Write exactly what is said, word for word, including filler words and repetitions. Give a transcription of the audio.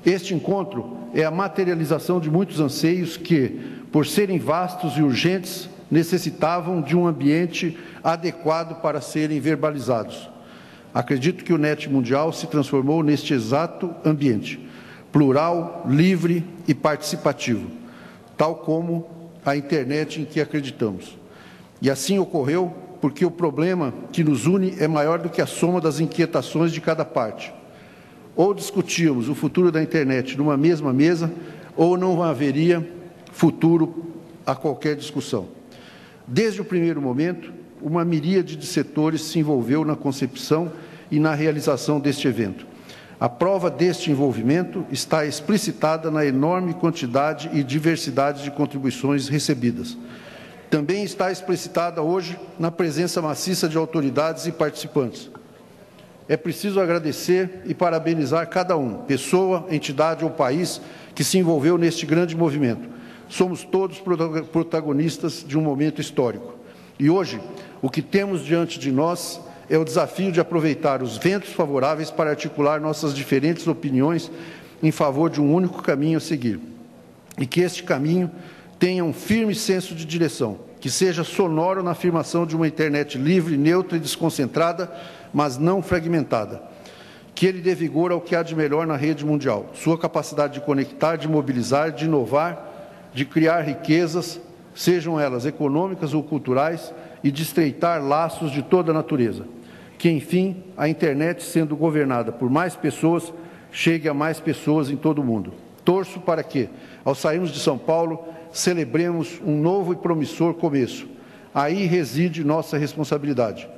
Este encontro é a materialização de muitos anseios que, por serem vastos e urgentes, necessitavam de um ambiente adequado para serem verbalizados. Acredito que o Net Mundial se transformou neste exato ambiente, plural, livre e participativo, tal como a internet em que acreditamos. E assim ocorreu porque o problema que nos une é maior do que a soma das inquietações de cada parte. Ou discutíamos o futuro da internet numa mesma mesa, ou não haveria futuro a qualquer discussão. Desde o primeiro momento, uma miríade de setores se envolveu na concepção e na realização deste evento. A prova deste envolvimento está explicitada na enorme quantidade e diversidade de contribuições recebidas. Também está explicitada hoje na presença maciça de autoridades e participantes. É preciso agradecer e parabenizar cada um, pessoa, entidade ou país, que se envolveu neste grande movimento. Somos todos protagonistas de um momento histórico. E hoje, o que temos diante de nós é o desafio de aproveitar os ventos favoráveis para articular nossas diferentes opiniões em favor de um único caminho a seguir. E que este caminho tenha um firme senso de direção, que seja sonoro na afirmação de uma internet livre, neutra e desconcentrada, mas não fragmentada. Que ele dê vigor ao que há de melhor na rede mundial, sua capacidade de conectar, de mobilizar, de inovar, de criar riquezas, sejam elas econômicas ou culturais, e de estreitar laços de toda a natureza. Que, enfim, a internet, sendo governada por mais pessoas, chegue a mais pessoas em todo o mundo. Torço para que, ao sairmos de São Paulo, celebremos um novo e promissor começo. Aí reside nossa responsabilidade.